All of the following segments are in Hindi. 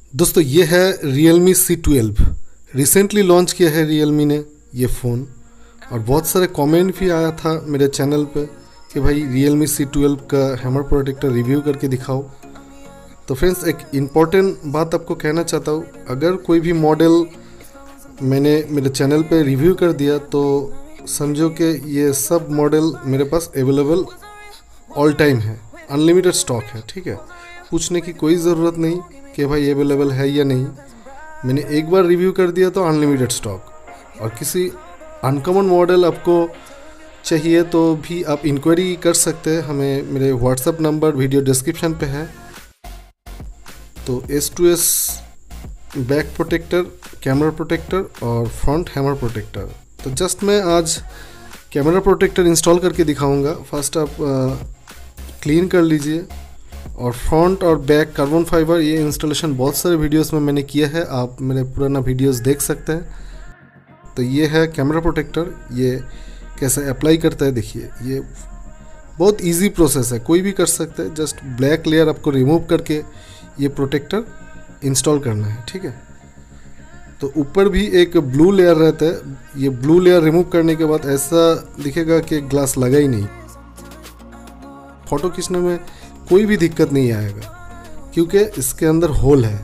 दोस्तों ये है Realme C12। रिसेंटली लॉन्च किया है Realme ने ये फ़ोन, और बहुत सारे कमेंट भी आया था मेरे चैनल पे कि भाई Realme C12 का हैमर प्रोटेक्टर रिव्यू करके दिखाओ। तो फ्रेंड्स, एक इम्पॉर्टेंट बात आपको कहना चाहता हूँ, अगर कोई भी मॉडल मैंने मेरे चैनल पे रिव्यू कर दिया तो समझो कि ये सब मॉडल मेरे पास अवेलेबल ऑल टाइम है, अनलिमिटेड स्टॉक है। ठीक है, पूछने की कोई ज़रूरत नहीं कि भाई अवेलेबल है या नहीं। मैंने एक बार रिव्यू कर दिया तो अनलिमिटेड स्टॉक। और किसी अनकॉमन मॉडल आपको चाहिए तो भी आप इंक्वायरी कर सकते हैं, हमें मेरे व्हाट्सएप नंबर वीडियो डिस्क्रिप्शन पे है। तो S2S back protector, camera protector और फ्रंट हैमर प्रोटेक्टर। तो जस्ट मैं आज कैमरा प्रोटेक्टर इंस्टॉल करके दिखाऊंगा। फर्स्ट आप क्लीन कर लीजिए, और फ्रंट और बैक कार्बन फाइबर ये इंस्टॉलेशन बहुत सारे वीडियोस में मैंने किया है, आप मेरे पुराना वीडियोस देख सकते हैं। तो ये है कैमरा प्रोटेक्टर, ये कैसे अप्लाई करता है देखिए। ये बहुत इजी प्रोसेस है, कोई भी कर सकता है। जस्ट ब्लैक लेयर आपको रिमूव करके ये प्रोटेक्टर इंस्टॉल करना है। ठीक है, तो ऊपर भी एक ब्लू लेयर रहता है। ये ब्लू लेयर रिमूव करने के बाद ऐसा दिखेगा कि ग्लास लगा ही नहीं। फ़ोटो खींचने में कोई भी दिक्कत नहीं आएगा क्योंकि इसके अंदर होल है।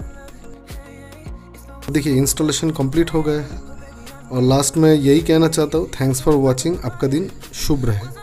देखिए इंस्टॉलेशन कंप्लीट हो गया है, और लास्ट में यही कहना चाहता हूँ, थैंक्स फॉर वॉचिंग। आपका दिन शुभ रहे।